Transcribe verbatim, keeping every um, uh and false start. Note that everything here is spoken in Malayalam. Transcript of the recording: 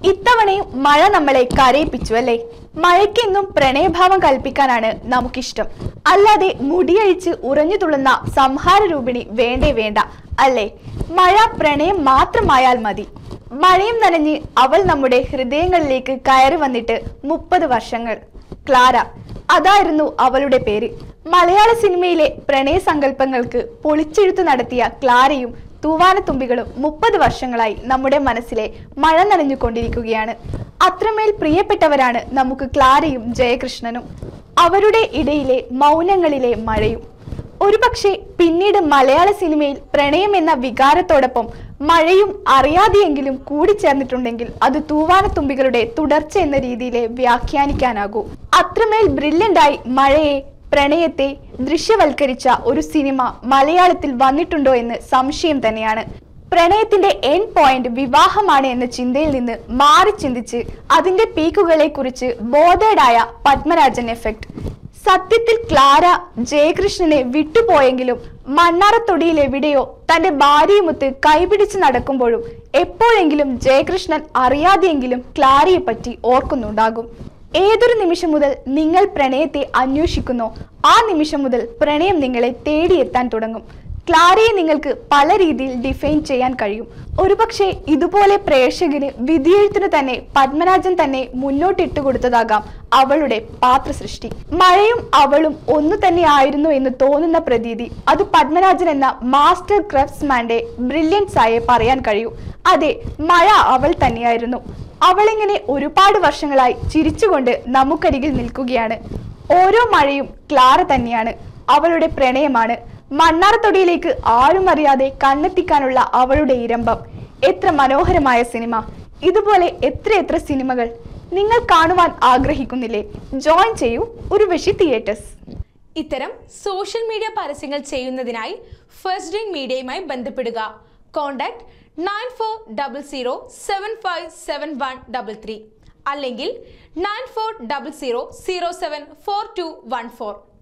ഇത്തവണയും മഴ നമ്മളെ കരയിപ്പിച്ചു അല്ലേ? മഴയ്ക്കെന്നും പ്രണയഭാവം കൽപ്പിക്കാനാണ് നമുക്കിഷ്ടം. അല്ലാതെ മുടിയഴിച്ച് ഉറഞ്ഞു തുള്ളുന്ന സംഹാര രൂപിണി വേണ്ടേ വേണ്ട അല്ലേ? മഴ പ്രണയം മാത്രമായാൽ മതി. മഴയും നനഞ്ഞ് അവൾ നമ്മുടെ ഹൃദയങ്ങളിലേക്ക് കയറി വന്നിട്ട് മുപ്പത് വർഷങ്ങൾ. ക്ലാര, അതായിരുന്നു അവളുടെ പേര്. മലയാള സിനിമയിലെ പ്രണയ സങ്കല്പങ്ങൾക്ക് പൊളിച്ചെഴുത്തു നടത്തിയ ക്ലാരയും തൂവാനത്തുമ്പികളും മുപ്പത് വർഷങ്ങളായി നമ്മുടെ മനസ്സിലെ മഴ നനഞ്ഞുകൊണ്ടിരിക്കുകയാണ്. അത്രമേൽ പ്രിയപ്പെട്ടവരാണ് നമുക്ക് ക്ലാരയും ജയകൃഷ്ണനും. അവരുടെ ഇടയിലെ മൗനങ്ങളിലെ മഴയും. ഒരുപക്ഷെ പിന്നീട് മലയാള സിനിമയിൽ പ്രണയം എന്ന വികാരത്തോടൊപ്പം മഴയും അറിയാതെയെങ്കിലും കൂടിച്ചേർന്നിട്ടുണ്ടെങ്കിൽ അത് തൂവാനത്തുമ്പികളുടെ തുടർച്ച എന്ന രീതിയിലെ വ്യാഖ്യാനിക്കാനാകൂ. അത്രമേൽ ബ്രില്യൻ്റായി മഴയെ, പ്രണയത്തെ ദൃശ്യവൽക്കരിച്ച ഒരു സിനിമ മലയാളത്തിൽ വന്നിട്ടുണ്ടോ എന്ന് സംശയം തന്നെയാണ്. പ്രണയത്തിന്റെ എൻഡ് പോയിന്റ് വിവാഹമാണ് എന്ന ചിന്തയിൽ നിന്ന് മാറി ചിന്തിച്ച് അതിന്റെ പീക്കുകളെ കുറിച്ച് ബോധേഡായ പത്മരാജൻ എഫക്ട്. സത്യത്തിൽ ക്ലാര ജയകൃഷ്ണനെ വിട്ടുപോയെങ്കിലും മണ്ണാറത്തൊടിയിൽ എവിടെയോ തന്റെ ഭാര്യയുമൊത്ത് കൈപിടിച്ച് നടക്കുമ്പോഴും എപ്പോഴെങ്കിലും ജയകൃഷ്ണൻ അറിയാതെയെങ്കിലും ക്ലാരയെ പറ്റി ഓർക്കുന്നുണ്ടാകും. ഏതൊരു നിമിഷം മുതൽ നിങ്ങൾ പ്രണയത്തെ അന്വേഷിക്കുന്നോ ആ നിമിഷം മുതൽ പ്രണയം നിങ്ങളെ തേടിയെത്താൻ തുടങ്ങും. ക്ലാരയെ നിങ്ങൾക്ക് പല രീതിയിൽ ഡിഫൈൻ ചെയ്യാൻ കഴിയും. ഒരുപക്ഷെ ഇതുപോലെ പ്രേക്ഷകന് വിധിയെഴുത്തിന് തന്നെ പത്മരാജൻ തന്നെ മുന്നോട്ടിട്ട് കൊടുത്തതാകാം അവളുടെ പാത്രസൃഷ്ടി. മഴയും അവളും ഒന്നു തന്നെ ആയിരുന്നു എന്ന് തോന്നുന്ന പ്രതീതി അത് പത്മരാജൻ എന്ന മാസ്റ്റർ ക്രാഫ്റ്റ്സ്മാന്റെ ബ്രില്യൻസ് ആയേ പറയാൻ കഴിയൂ. അതെ, മഴ അവൾ തന്നെയായിരുന്നു. അവളിങ്ങനെ ഒരുപാട് വർഷങ്ങളായി ചിരിച്ചുകൊണ്ട് നമുക്കരികിൽ നിൽക്കുകയാണ്. ഓരോ മഴയും ക്ലാര തന്നെയാണ്. അവളുടെ പ്രണയമാണ്. മണ്ണാറത്തൊടിയിലേക്ക് ആരും അറിയാതെ കണ്ണെത്തിക്കാനുള്ള അവളുടെ ഇരമ്പം. എത്ര മനോഹരമായ സിനിമ! ഇതുപോലെ എത്രയെത്ര സിനിമകൾ നിങ്ങൾ കാണുവാൻ ആഗ്രഹിക്കുന്നില്ലേ? ജോയിൻ ചെയ്യൂ ഉർവശി തിയേറ്റേഴ്സ്. ഇത്തരം സോഷ്യൽ മീഡിയ പരസ്യങ്ങൾ ചെയ്യുന്നതിനായി ഫസ്റ്റ് ഡ്രിങ്ക് മീഡിയയുമായി ബന്ധപ്പെടുക. Contact nine four double zero seven five seven one double three അല്ലെങ്കിൽ nine four double zero zero seven four two one four.